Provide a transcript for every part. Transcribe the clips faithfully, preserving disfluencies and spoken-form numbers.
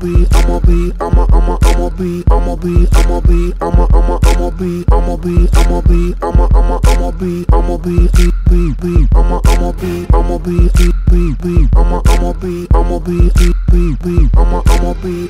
be, I'ma be, I'ma, I'ma, I'ma be, I'ma be, I'ma be, I'ma, I'ma, I'ma be, I'ma be, I'ma be, I'ma, I'ma, I'ma be, I'ma be, be, be, be, I'ma, I'ma be, I'ma be, be, be, be, I'ma, I'ma be, I'ma be, be, be, be, I'ma, I'ma be.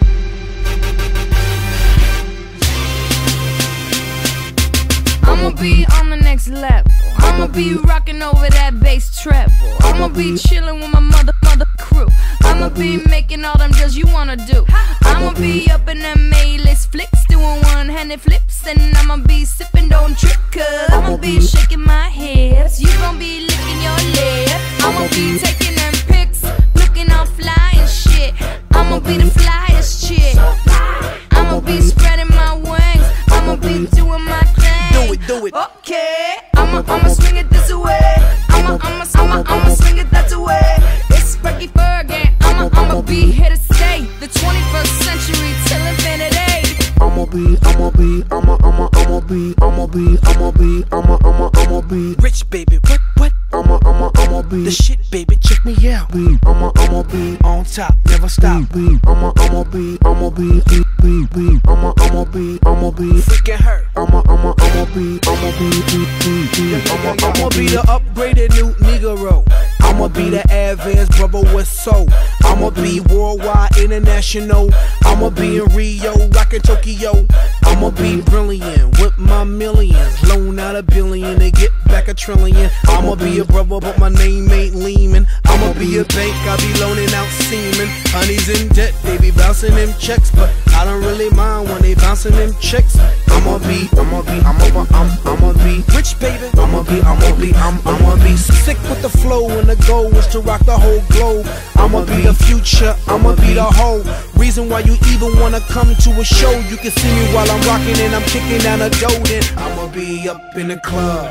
I'ma be on the next level. I'ma be rocking over that bass treble. I'ma be chilling with my mother, mother crew. I'ma be making all them deals you wanna do. I'ma be up in them A-list flicks, doing one-handed flips, and I'ma be sipping, don't trip, cause I'ma be shaking my hips. You gon' be licking your lips. I'ma be taking them pics, looking all fly and shit. I'ma be the flyest chick. I'ma be spreading my wings. I'ma be doing my thing. Do it, do it. Okay, I'ma, I'ma swing it this way. I'ma, I'ma, I'ma, I'ma swing it that way. It's Fergie Fergie. I'ma, I'ma be here to stay. The twenty-first century till infinity. I'ma be, I'ma be, I'ma, I'ma, I'ma be, I'ma be, I'ma be, I'ma, I'ma, I'ma be rich, baby. What, what? I'ma, I'ma, I'ma be the shit, baby. Check me out. Be, I'ma, I'ma be on top, never stop. Be, I'ma, I'ma be, I'ma be, be, be, be, I'ma, I'ma be, I'ma be freaking hurt. I'ma, I'ma, I'ma be, I'ma be, be, be, be, I'ma, I'ma be the upgraded new Negro. I'ma be the advanced brother with soul. I'ma be worldwide, international. I'ma be in Rio, rockin' Tokyo. I'ma be brilliant with my millions. Loan out a billion to get back a trillion. I'ma be a brother, but my name ain't Lehman. I'ma be a bank, I be loaning out semen. Honey's in debt, they be bouncing them checks, but I don't really mind when they bouncing them checks. I'ma be, I'ma be, I'ma, I'm, I'ma be rich, baby. I'ma be, I'ma be, I'm, I'ma be sick with the flow, and the goal is to rock the whole globe. I'ma be the future, I'ma be the whole reason why you even wanna come to a show. You can see me while I'm rocking and I'm kicking down a door. Then I'ma be up in the club,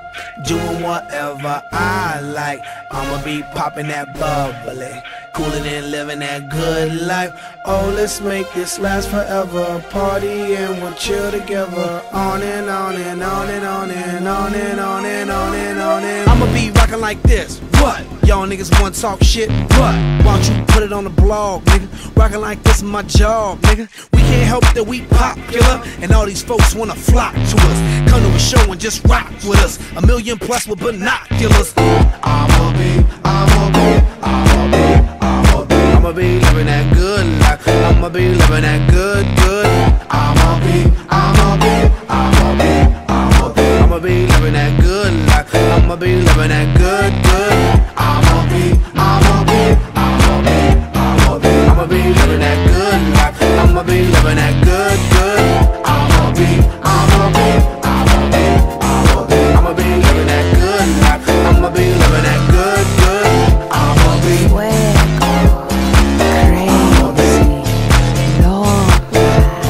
doing whatever I like. I'ma be popping that bubbly, cooling and living that good life. Oh, let's make this last forever. Party and we'll chill together. On and on and on and on and on and on and on and on and I'ma be rocking like this. What? Y'all niggas wanna talk shit? What? Why don't you put it on the blog, nigga? Rocking like this is my job, nigga. We can't help that we popular, and all these folks wanna flock to us. Come to a show and just rock with us. A million plus with binoculars. I'ma be, I'ma be, I'ma be, I'ma be, I'ma be living that good life. I'ma be living that good, good. I'ma be, I'ma be, I'ma be, I'ma be, I'ma be living that good life. I'ma be living that good, good. I'ma be, I'ma be, I'ma be, I'ma be, I'ma be living that good life. I'ma be living that good, good. I'ma be, I'ma be, I'ma be, I'ma be, I'ma be living that good life. I'ma be living that good, good. I'ma be Fuego, crazy, loca.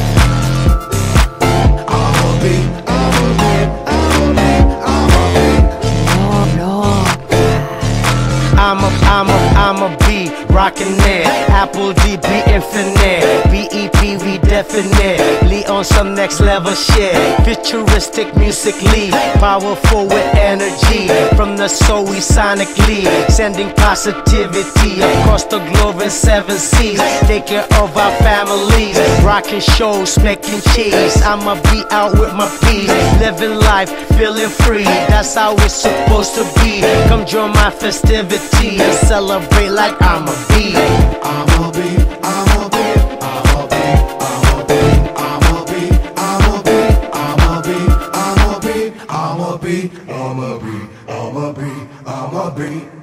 I'ma be, I'ma be, I'ma be, I'ma be, loca. I'm a, I'm a, I'm a be rockin' it. Apple D B infinite. B E P we definite. Lee on some next level shit. Futuristic musically. Powerful with energy. From the soul we sonically. Sending positivity across the globe in seven seas. Take care of our families. Rocking shows, making cheese. I'ma be out with my peace. Living life, feeling free. That's how it's supposed to be. Come join my festivity and celebrate like I'm a bee. I'ma be, I'ma be, I'ma be, I'ma be, I'ma be, I'ma be, I'ma be, I'ma be, I'ma be, I'ma be, I'ma be, I'ma be.